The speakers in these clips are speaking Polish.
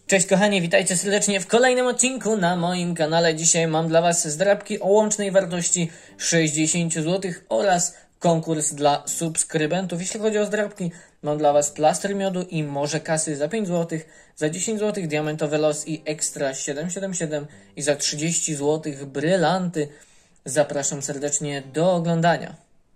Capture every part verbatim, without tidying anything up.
Cześć kochani, witajcie serdecznie w kolejnym odcinku na moim kanale. Dzisiaj mam dla Was zdrabki o łącznej wartości sześćdziesiąt złotych oraz konkurs dla subskrybentów. Jeśli chodzi o zdrabki, mam dla Was plaster miodu i morze kasy za pięć złotych, za dziesięć złotych diamentowy los i ekstra siedem siedem siedem i za trzydzieści złotych brylanty. Zapraszam serdecznie do oglądania.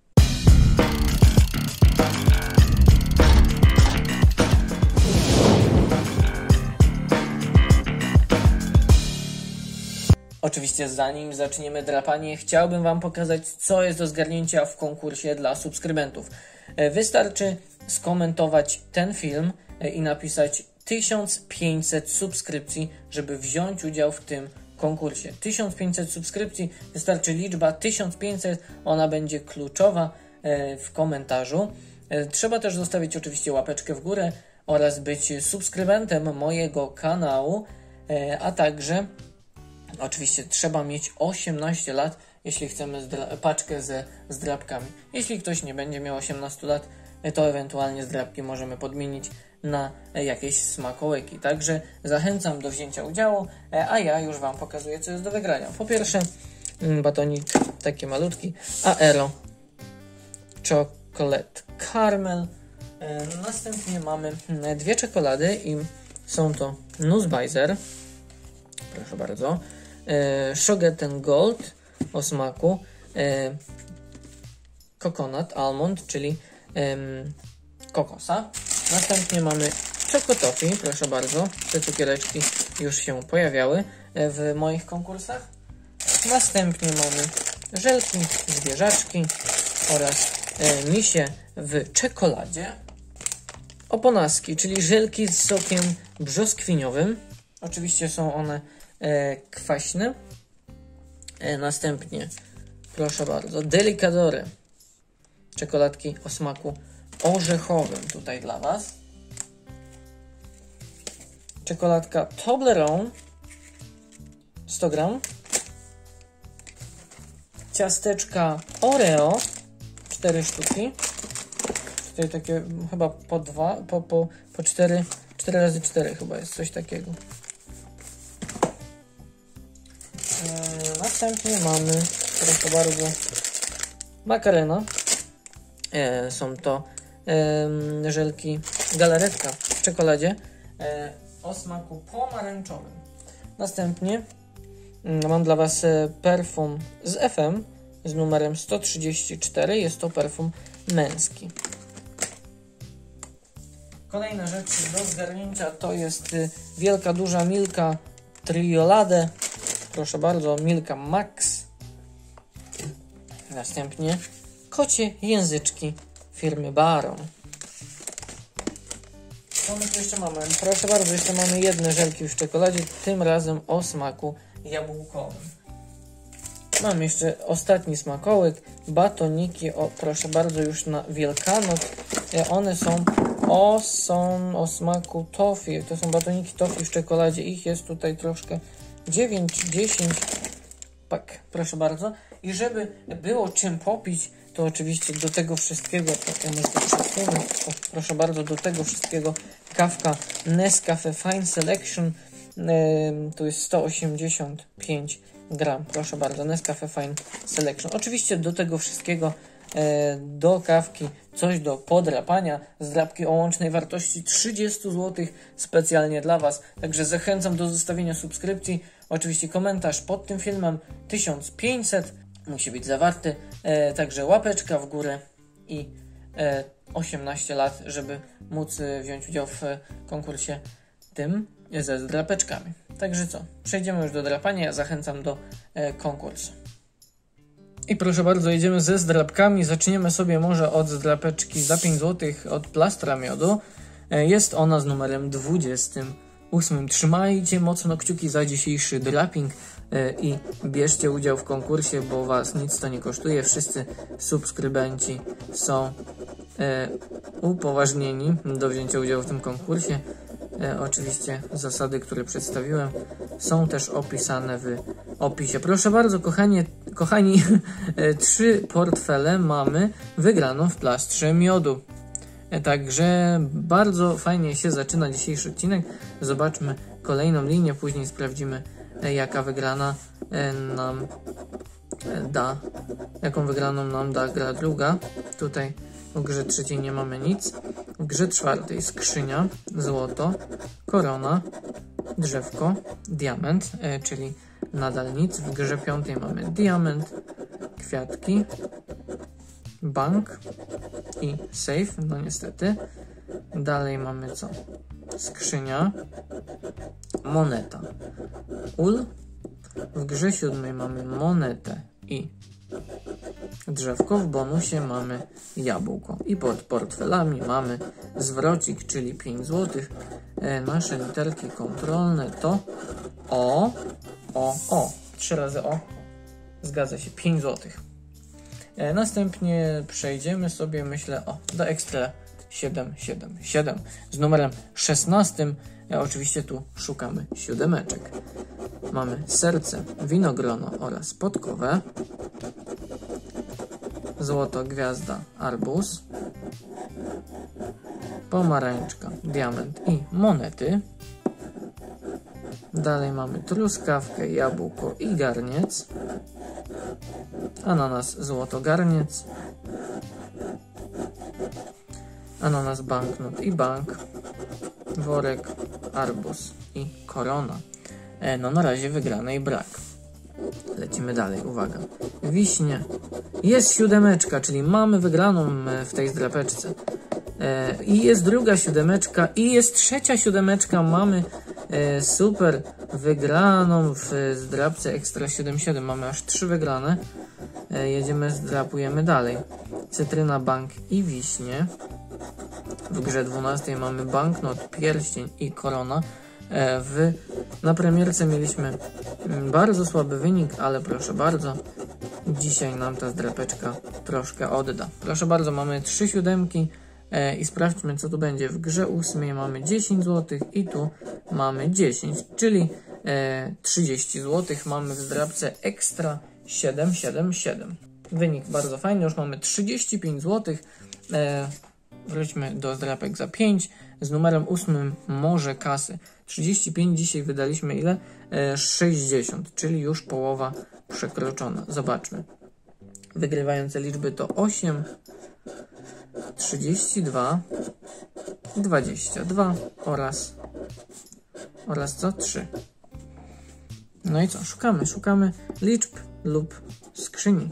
Oczywiście zanim zaczniemy drapanie, chciałbym Wam pokazać, co jest do zgarnięcia w konkursie dla subskrybentów. Wystarczy skomentować ten film i napisać tysiąc pięćset subskrypcji, żeby wziąć udział w tym konkursie. tysiąc pięćset subskrypcji, wystarczy liczba tysiąc pięćset, ona będzie kluczowa w komentarzu. Trzeba też zostawić oczywiście łapeczkę w górę oraz być subskrybentem mojego kanału, a także oczywiście trzeba mieć osiemnaście lat, jeśli chcemy paczkę ze zdrabkami. Jeśli ktoś nie będzie miał osiemnastu lat, to ewentualnie zdrabki możemy podmienić na jakieś smakołyki. Także zachęcam do wzięcia udziału, a ja już Wam pokazuję, co jest do wygrania. Po pierwsze batonik taki malutki, Aero Chocolate Caramel. Następnie mamy dwie czekolady i są to Nussbeiser, proszę bardzo, e, Schoetten Gold o smaku e, Coconut Almond, czyli e, kokosa. Następnie mamy Choco Toffee, proszę bardzo, te cukiereczki już się pojawiały w moich konkursach. Następnie mamy żelki, zwierzaczki oraz e, misie w czekoladzie. Oponaski, czyli żelki z sokiem brzoskwiniowym. Oczywiście są one e, kwaśne. E, następnie, proszę bardzo, Delicadore. Czekoladki o smaku orzechowym tutaj dla Was. Czekoladka Toblerone sto gram. Ciasteczka Oreo cztery sztuki. Tutaj takie chyba po dwa, po, po, po cztery, cztery razy cztery chyba jest coś takiego. Eee, następnie mamy, proszę bardzo, makarena. Eee, są to e, żelki galaretka w czekoladzie e, o smaku pomarańczowym. Następnie mm, mam dla Was perfum z F M z numerem sto trzydzieści cztery. Jest to perfum męski. Kolejna rzecz do zgarnięcia to jest wielka, duża Milka Triolade. Proszę bardzo, Milka Max. Następnie kocie języczki firmy Baron. Co my tu jeszcze mamy? Proszę bardzo, jeszcze mamy jedne żelki w czekoladzie, tym razem o smaku jabłkowym. Mam jeszcze ostatni smakołyk, batoniki, o, proszę bardzo, już na Wielkanoc. One są o, są o smaku toffee. To są batoniki toffee w czekoladzie. Ich jest tutaj troszkę dziewięć, dziesięć. Tak, proszę bardzo. I żeby było czym popić, to oczywiście do tego wszystkiego, to ja może to wszystkiego, o, proszę bardzo, do tego wszystkiego kawka Nescafe Fine Selection. Yy, tu jest sto osiemdziesiąt pięć gram. Proszę bardzo, Nescafe Fine Selection. Oczywiście do tego wszystkiego do kawki coś do podrapania, zdrabki o łącznej wartości trzydzieści złotych specjalnie dla Was. Także zachęcam do zostawienia subskrypcji. Oczywiście komentarz pod tym filmem tysiąc pięćset musi być zawarty. E, także łapeczka w górę i e, osiemnaście lat, żeby móc wziąć udział w konkursie tym ze zdrapeczkami. Także co? Przejdziemy już do drapania. Zachęcam do e, konkursu. I proszę bardzo, jedziemy ze zdrabkami. Zaczniemy sobie może od zdrapeczki za pięć złotych od plastra miodu. Jest ona z numerem dwudziestym ósmym. Trzymajcie mocno kciuki za dzisiejszy draping i bierzcie udział w konkursie, bo Was nic to nie kosztuje. Wszyscy subskrybenci są upoważnieni do wzięcia udziału w tym konkursie. E, oczywiście zasady, które przedstawiłem, są też opisane w opisie. Proszę bardzo, kochanie, kochani, e, trzy portfele mamy wygraną w plastrze miodu. Także bardzo fajnie się zaczyna dzisiejszy odcinek. Zobaczmy kolejną linię, później sprawdzimy, jaka wygrana nam da, jaką wygraną nam da gra druga. Tutaj w grze trzeciej nie mamy nic. W grze czwartej skrzynia, złoto, korona, drzewko, diament, czyli nadal nic. W grze piątej mamy diament, kwiatki, bank i safe, no niestety. Dalej mamy co? Skrzynia, moneta, ul. W grze siódmej mamy monetę i drzewko. W bonusie mamy jabłko. I pod portfelami mamy zwrocik, czyli pięć złotych. E, nasze literki kontrolne to O, O, O. Trzy razy O. Zgadza się, pięć złotych. E, następnie przejdziemy sobie, myślę, o, do Ekstra siedem siedem siedem z numerem szesnastym. E, oczywiście tu szukamy siódemeczek. Mamy serce, winogrono oraz podkowę. Złoto, gwiazda, arbuz. Pomarańczka, diament i monety. Dalej mamy truskawkę, jabłko i garniec. Ananas, złoto, garniec. Ananas, banknot i bank. Worek, arbuz i korona. E, no na razie wygranej brak. Lecimy dalej, uwaga. Wiśnie. Jest siódemeczka, czyli mamy wygraną w tej zdrapeczce. E, I jest druga siódemeczka i jest trzecia siódemeczka. Mamy e, super wygraną w zdrapce Ekstra siedem siedem. Mamy aż trzy wygrane. E, jedziemy, zdrapujemy dalej. Cytryna, bank i wiśnie. W grze dwunastej mamy banknot, pierścień i korona. E, w, na premierce mieliśmy bardzo słaby wynik, ale proszę bardzo, dzisiaj nam ta zdrapeczka troszkę odda. Proszę bardzo, mamy trzy siódemki e, i sprawdźmy, co tu będzie. W grze ósmej mamy dziesięć złotych i tu mamy dziesięć, czyli e, trzydzieści złotych mamy w zdrapce Ekstra siedem siedem siedem. Wynik bardzo fajny, już mamy trzydzieści pięć złotych. E, wróćmy do zdrapek za pięć. Z numerem ósmym Morze Kasy. trzydzieści pięć, dzisiaj wydaliśmy ile? E, sześćdziesiąt, czyli już połowa przekroczona. Zobaczmy. Wygrywające liczby to osiem, trzydzieści dwa, dwadzieścia dwa oraz oraz co? trzy. No i co? Szukamy, szukamy liczb lub skrzyni.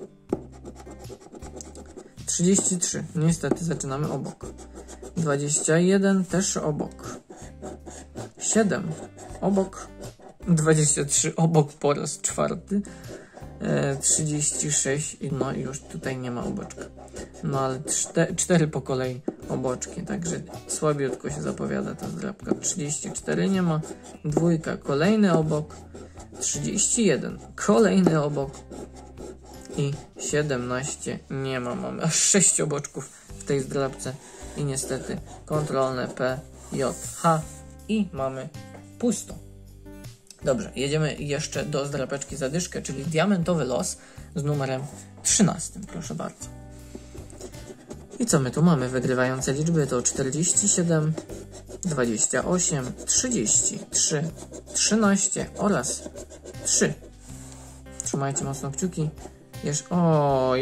trzydzieści trzy. Niestety zaczynamy obok. dwadzieścia jeden też obok. siedem obok. dwadzieścia trzy obok po raz czwarty. E, trzydzieści sześć. No i już tutaj nie ma oboczka. No ale cztery po kolei oboczki. Także słabiutko się zapowiada ta zdrapka. trzydzieści cztery nie ma. Dwójka kolejny obok. trzydzieści jeden kolejny obok. I siedemnaście nie ma. Mamy aż sześć oboczków w tej zdrapce. I niestety kontrolne P, J, H i mamy pusto. Dobrze, jedziemy jeszcze do zdrapeczki zadyszkę, czyli diamentowy los z numerem trzynastym. Proszę bardzo. I co my tu mamy? Wygrywające liczby to czterdzieści siedem, dwadzieścia osiem, trzydzieści trzy, trzynaście oraz trzy. Trzymajcie mocno kciuki. Jesz... Oj...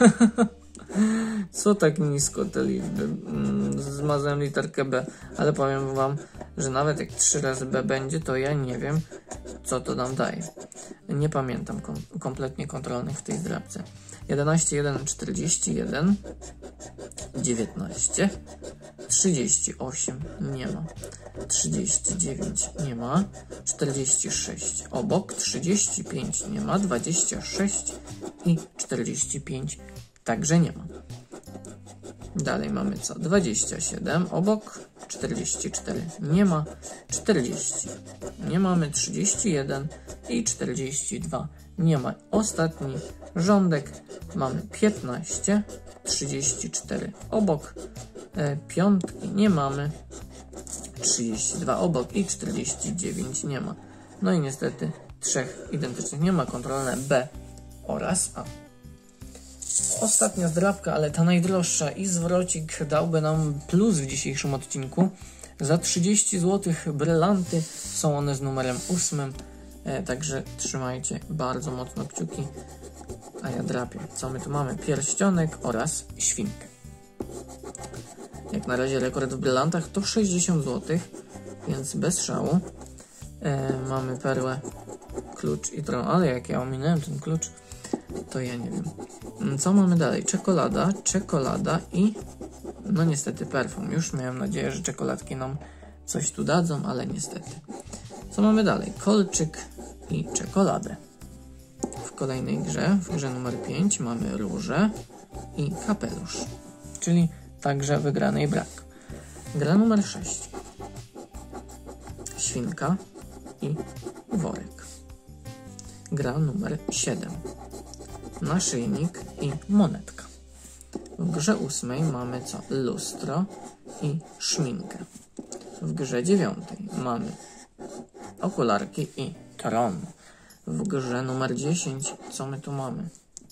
Co tak nisko te liczby? Zmazałem literkę B, ale powiem wam, że nawet jak trzy razy B będzie, to ja nie wiem, co to nam daje. Nie pamiętam kom kompletnie kontrolnych w tej zdrapce. jedenaście, jeden, czterdzieści jeden, dziewiętnaście, trzydzieści osiem nie ma, trzydzieści dziewięć nie ma, czterdzieści sześć obok, trzydzieści pięć nie ma, dwadzieścia sześć i czterdzieści pięć także nie ma. Dalej mamy co? dwadzieścia siedem obok, czterdzieści cztery nie ma, czterdzieści nie mamy, trzydzieści jeden i czterdzieści dwa nie ma. Ostatni rządek mamy piętnaście, trzydzieści cztery obok, e, piątki nie mamy, trzydzieści dwa obok i czterdzieści dziewięć nie ma. No i niestety trzech identycznych nie ma. Kontrolne B oraz A. Ostatnia zdrabka, ale ta najdroższa i zwrocik dałby nam plus w dzisiejszym odcinku. Za trzydzieści złotych brylanty, są one z numerem ósmym, e, także trzymajcie bardzo mocno kciuki, a ja drapię. Co my tu mamy? Pierścionek oraz świnkę. Jak na razie rekord w brylantach to sześćdziesiąt złotych, więc bez szału. E, mamy perłę, klucz i tron, ale jak ja ominąłem ten klucz, to ja nie wiem. Co mamy dalej? Czekolada, czekolada i no niestety perfum. Już miałem nadzieję, że czekoladki nam coś tu dadzą, ale niestety. Co mamy dalej? Kolczyk i czekoladę. W kolejnej grze, w grze numer pięć mamy różę i kapelusz, czyli także wygranej brak. Gra numer sześć. Świnka i worek. Gra numer siedem. Naszyjnik i monetka. W grze ósmej mamy co? Lustro i szminkę. W grze dziewiątej mamy okularki i tron. W grze numer dziesięć co my tu mamy?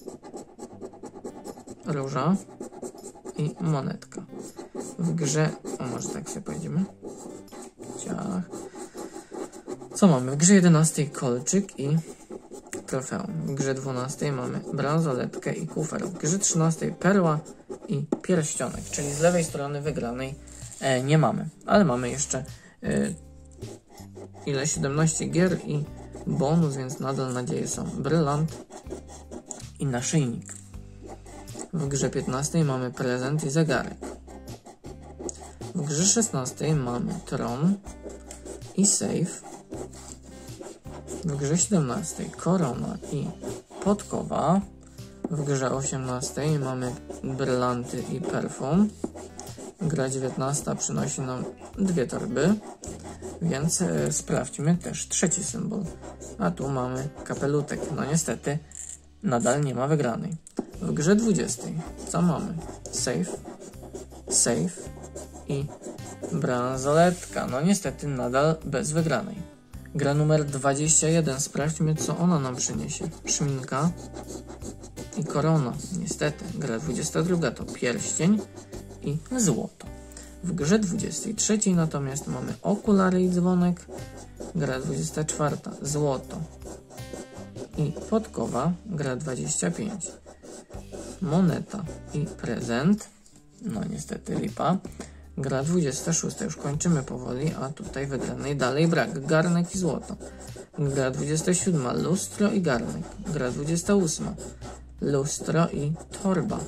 Róża i monetka. W grze, o może tak sobie pojedziemy. Ciach. Co mamy? W grze jedenastej kolczyk i trofeum. W grze dwunastej mamy bransoletkę i kufer. W grze trzynastej perła i pierścionek, czyli z lewej strony wygranej e, nie mamy, ale mamy jeszcze e, ile? siedemnaście gier i bonus, więc nadal nadzieje są. Brylant i naszyjnik. W grze piętnastej mamy prezent i zegarek. W grze szesnastej mamy tron i safe. W grze siedemnastej korona i podkowa. W grze osiemnastej mamy brylanty i perfum. Gra dziewiętnasta przynosi nam dwie torby, więc e, sprawdźmy też trzeci symbol. A tu mamy kapelutek. No niestety nadal nie ma wygranej. W grze dwudziestej co mamy? Safe, safe i bransoletka. No niestety nadal bez wygranej. Gra numer dwadzieścia jeden. Sprawdźmy, co ona nam przyniesie. Szminka i korona. Niestety. Gra dwudziesta druga to pierścień i złoto. W grze dwudziestej trzeciej natomiast mamy okulary i dzwonek. Gra dwudziesta czwarta złoto i podkowa. Gra dwadzieścia pięć moneta i prezent. No niestety lipa. Gra dwudziesta szósta, już kończymy powoli, a tutaj wygranej dalej brak. Garnek i złoto. Gra dwudziesta siódma, lustro i garnek. Gra dwudziesta ósma, lustro i torba.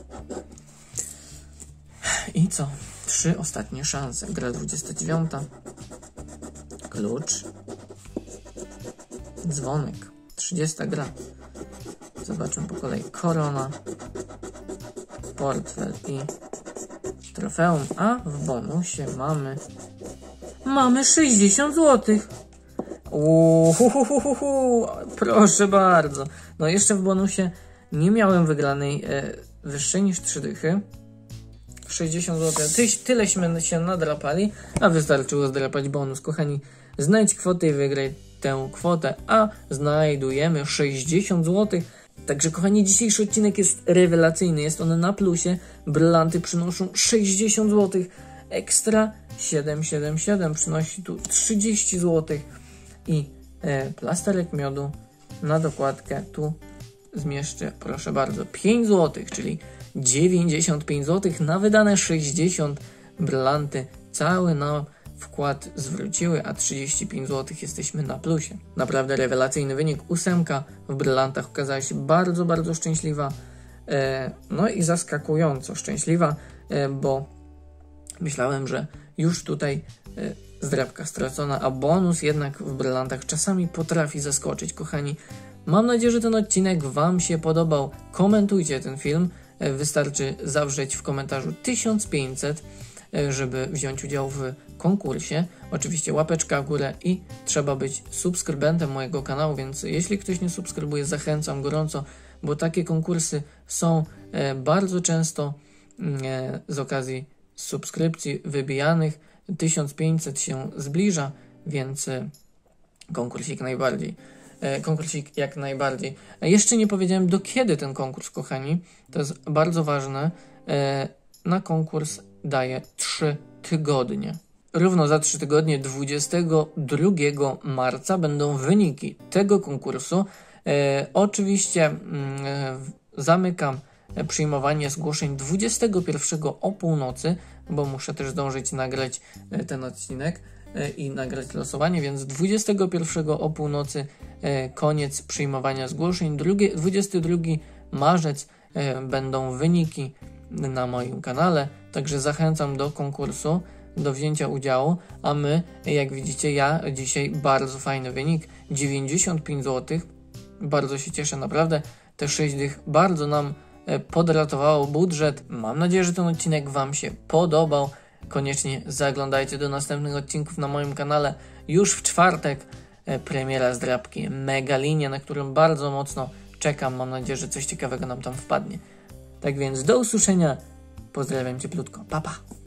I co? Trzy ostatnie szanse. Gra dwudziesta dziewiąta, klucz, dzwonek. trzydziesta gra. Zobaczmy po kolei. Korona, portfel i trofeum, a w bonusie mamy mamy sześćdziesiąt złotych. Uhuhuhuhu, proszę bardzo. No jeszcze w bonusie nie miałem wygranej e, wyższej niż trzy dychy. sześćdziesiąt złotych. Ty, tyleśmy się nadrapali, a wystarczyło zdrapać bonus. Kochani, znajdź kwotę i wygraj tę kwotę, a znajdujemy sześćdziesiąt złotych. Także kochani, dzisiejszy odcinek jest rewelacyjny, jest on na plusie, brylanty przynoszą sześćdziesiąt złotych, ekstra siedem siedem siedem przynosi tu trzydzieści złotych i e, plasterek miodu na dokładkę tu zmieszczę, proszę bardzo, pięć złotych, czyli dziewięćdziesiąt pięć złotych na wydane sześćdziesiąt brylanty, cały nam wkład zwróciły, a trzydzieści pięć złotych jesteśmy na plusie. Naprawdę rewelacyjny wynik. Ósemka w brylantach okazała się bardzo, bardzo szczęśliwa. E, no i zaskakująco szczęśliwa, e, bo myślałem, że już tutaj e, zdrabka stracona, a bonus jednak w brylantach czasami potrafi zaskoczyć. Kochani, mam nadzieję, że ten odcinek Wam się podobał. Komentujcie ten film. E, wystarczy zawrzeć w komentarzu tysiąc pięćset, żeby wziąć udział w konkursie. Oczywiście łapeczka w górę i trzeba być subskrybentem mojego kanału, więc jeśli ktoś nie subskrybuje, zachęcam gorąco, bo takie konkursy są e, bardzo często e, z okazji subskrypcji wybijanych. tysiąc pięćset się zbliża, więc e, konkursik najbardziej. konkursik jak najbardziej. Jeszcze nie powiedziałem, do kiedy ten konkurs, kochani. To jest bardzo ważne. Na konkurs daję trzy tygodnie. Równo za trzy tygodnie, dwudziestego drugiego marca, będą wyniki tego konkursu. E, oczywiście e, zamykam przyjmowanie zgłoszeń dwudziestego pierwszego o północy, bo muszę też zdążyć nagrać ten odcinek e, i nagrać losowanie, więc dwudziestego pierwszego o północy e, koniec przyjmowania zgłoszeń. dwudziestego drugiego marzec e, będą wyniki na moim kanale, także zachęcam do konkursu, do wzięcia udziału, a my, jak widzicie, ja dzisiaj bardzo fajny wynik, dziewięćdziesiąt pięć złotych, bardzo się cieszę, naprawdę, te sześć dych bardzo nam podratowało budżet. Mam nadzieję, że ten odcinek Wam się podobał. Koniecznie zaglądajcie do następnych odcinków na moim kanale. Już w czwartek premiera zdrabki Mega Linia, na którą bardzo mocno czekam. Mam nadzieję, że coś ciekawego nam tam wpadnie. Tak więc do usłyszenia. Pozdrawiam cieplutko. Pa, pa.